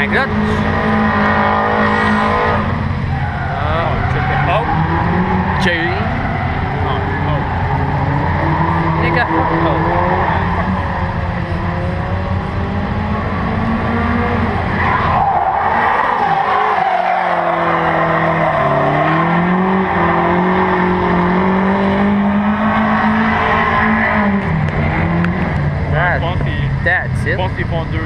clutch. Oh. J. Oh. Nigga. Oh. That's it. Je pense qu'ils font 2